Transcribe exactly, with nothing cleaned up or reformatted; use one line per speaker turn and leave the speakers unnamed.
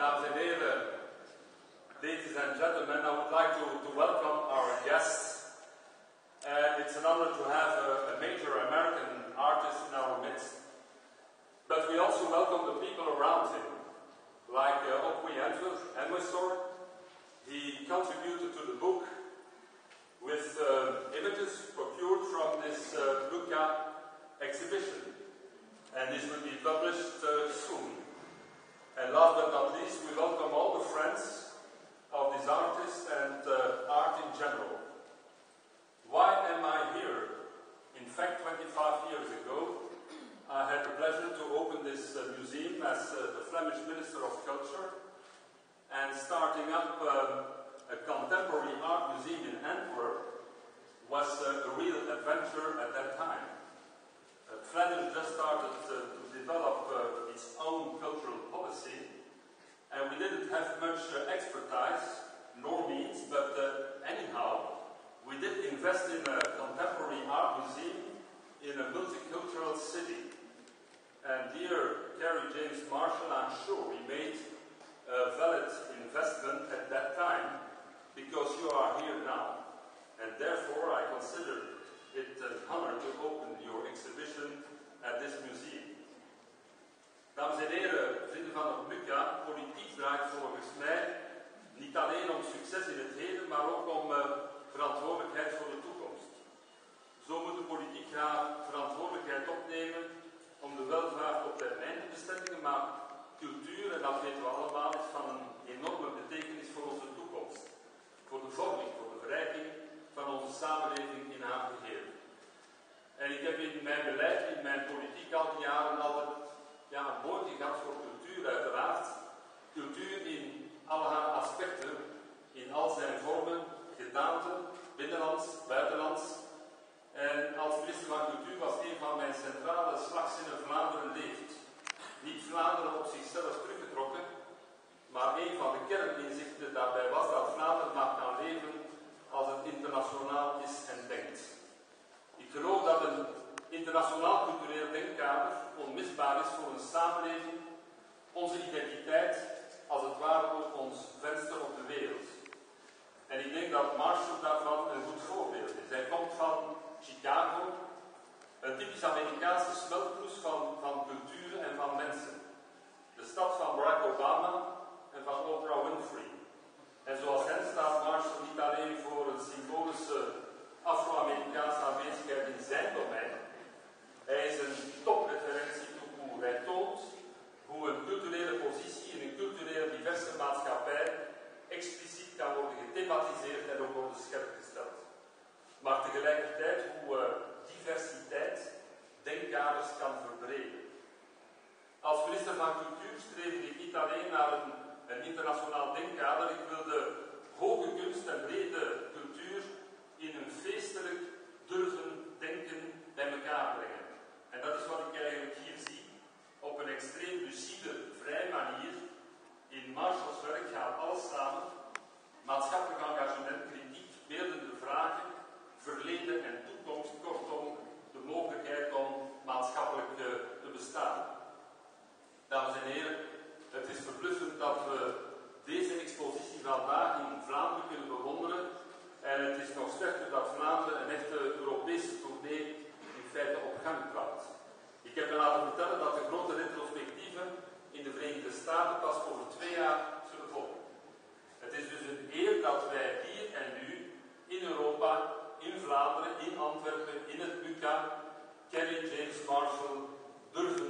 Dames en heren, ladies and gentlemen, I would like to, to welcome our guests. And it's an honor to have a, a major American artist in our midst. But we also welcome the people around him, like uh, Okwe Enwisor. He contributed to the book with uh, images procured from this uh, Luca exhibition. And this will be published uh, soon. And last but not least, we welcome all the friends of this artist and uh, art in general. Why am I here? In fact, twenty-five years ago, I had the pleasure to open this uh, museum as uh, the Flemish Minister of Culture, and starting up um, a contemporary art museum in Antwerp was uh, a real adventure at that time. Uh, Flemish just started uh, to develop uh, its own cultural policy, and we didn't have much uh, expertise nor means, but uh, anyhow, we did invest in a contemporary art museum in a multicultural city. And dear Kerry James Marshall, I'm sure we made a valid investment at that time, because you are here now. And therefore I consider it an honor to open your exhibition at this museum. Dames en heren, vrienden van het MUCA, politiek draait volgens mij niet alleen om succes in het heden, maar ook om uh, verantwoordelijkheid voor de toekomst. Zo moet de politiek graag verantwoordelijkheid opnemen om de welvaart op termijn te bestendigen, maar cultuur, en dat weten we allemaal, is van een enorme betekenis voor onze toekomst. Voor de vorming, voor de verrijking van onze samenleving in haar geheel. En ik heb in mijn beleid, in mijn politiek al die jaren altijd ja, een woordje gehad voor cultuur, uiteraard. Cultuur in alle haar aspecten, in al zijn vormen, gedaanten, binnenlands, buitenlands. En als minister van Cultuur was een van mijn centrale slagzinnen Vlaanderen leeft. Niet Vlaanderen op zichzelf teruggetrokken, maar een van de kerninzichten daarbij was dat Vlaanderen mag gaan leven als het internationaal is en denkt. Ik geloof dat een internationaal cultureel denkkader onmisbaar is voor een samenleving, onze identiteit, als het ware ook ons venster op de wereld. En ik denk dat Marshall daarvan een goed voorbeeld is. Hij komt van Chicago, een typisch Amerikaanse smeltkroes van, van culturen en van mensen. De stad van Barack Obama en van Oprah Winfrey. En zoals hen staat Marshall niet alleen voor een symbolische Afro-Amerikaanse aanwezigheid in zijn domein. Hij is een topreferentie toe hoe hij toont hoe een culturele positie in een cultureel diverse maatschappij expliciet kan worden gethematiseerd en ook worden scherp gesteld. Maar tegelijkertijd hoe uh, diversiteit denkkaders kan verbreden. Als minister van Cultuur streefde ik niet alleen naar een, een internationaal denkkader, ik wilde hoge kunst en brede cultuur in een feestelijk durven denken bij elkaar brengen. En dat is wat ik eigenlijk hier zie, op een extreem lucide, vrij manier. In Marshalls werk gaat alles samen, maatschappelijk engagement, kritiek, beeldende vragen, verleden en toekomst, kortom, de mogelijkheid om maatschappelijk te, te bestaan. Dames en heren, het is verbluffend dat we deze expositie vandaag in Vlaanderen kunnen bewonderen. En het is nog slechter dat Vlaanderen een echte Europese tournee in feite op gang bracht. Ik heb me laten vertellen dat de grote retrospectieven in de Verenigde Staten pas over twee jaar zullen volgen. Het is dus een eer dat wij hier en nu in Europa, in Vlaanderen, in Antwerpen, in het MUCA, Kerry James Marshall durven